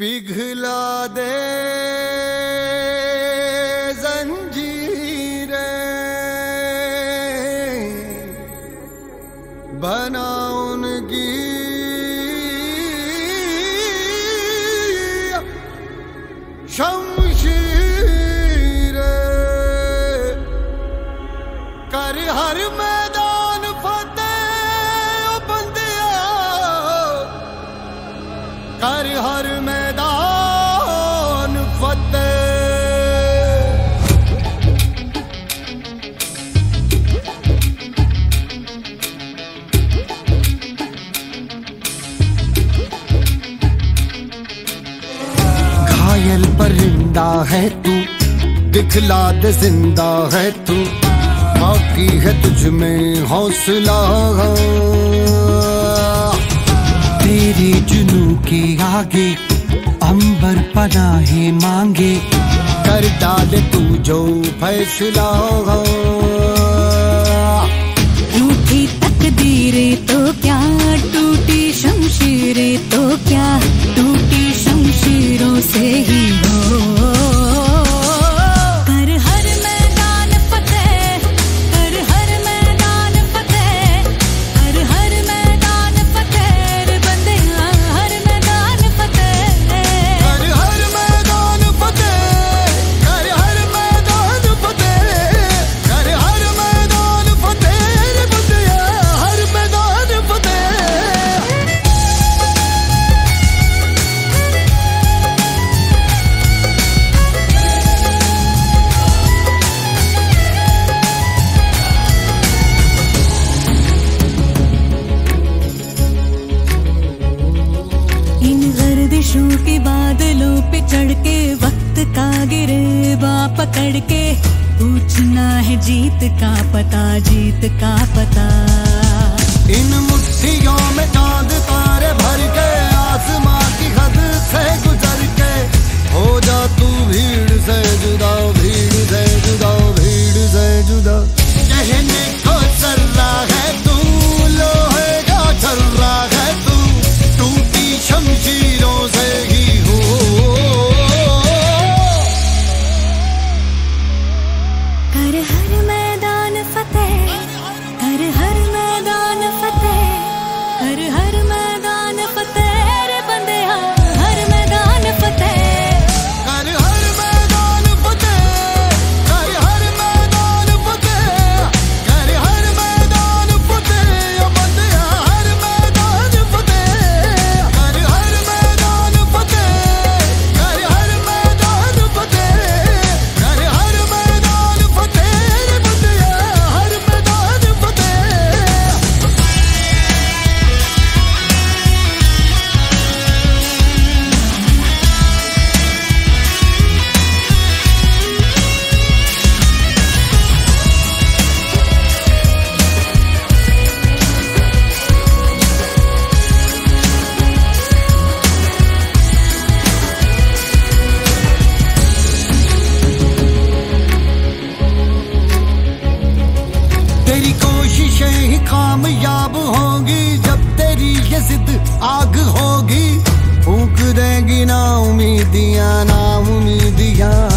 पिघला दे जंजीरें, बना उनकी शमशीरें, कर हर मैदान फतेह ओ बंदिया, कर हर मैदान फतेह। घायल परिंदा है तू, दिखला दे जिंदा है तू, बाकी है तुझ में हौसला। तेरे जुनू के आगे अंबर पनाहे मांगे, कर डाले तू जो फैसला। टूटी तकदीरें तो क्या, टूटी शमशीरें तो क्या, टूटी शमशीरों से ही हो। कर हर मैदान फतेह, कर हर मैदान फतेह, कर हर मैदान फतेह रे बंदे, हर मैदान फतेह, कर हर मैदान फतेह, कर हर मैदान फतेह, कर हर मैदान फतेह रे बंदे, हर मैदान फतेह। इन गर्दिशों के बादलों पे चढ़ के, वक्त का गिरेबा पकड़ के, पूछना है जीत का पता, जीत का पता। इन मुट्ठियों में चांद तारे भर के, आसमां की हद से गुजर के, हो जा तू भीड़ से जुदा, भीड़ से जुदा, भीड़ से जुदा। कहने को चल रहा है तू, लोहे का चल रहा है तू, टूटी शमशीरों से ही हो। कर हर मैदान फतेह, कर हर मैदान फतेह, कर हर मैदान फतेह रे बंदे, हर मैदान फतेह। कर हर मैदान फतेह, कर हर मैदान फतेह, कर हर मैदान फतेह ओ बंदिया, हर मैदान फतेह। कर हर मैदान फतेह, कर हर मैदान फतेह, कर हर मैदान फतेह रे बंदिया, हर मैदान फतेह। तेरी कोशिशें ही कामयाब होंगी, जब तेरी ये जिद आग होगी, फूंक देंगी ना उम्मीदियां, ना उम्मीदियां।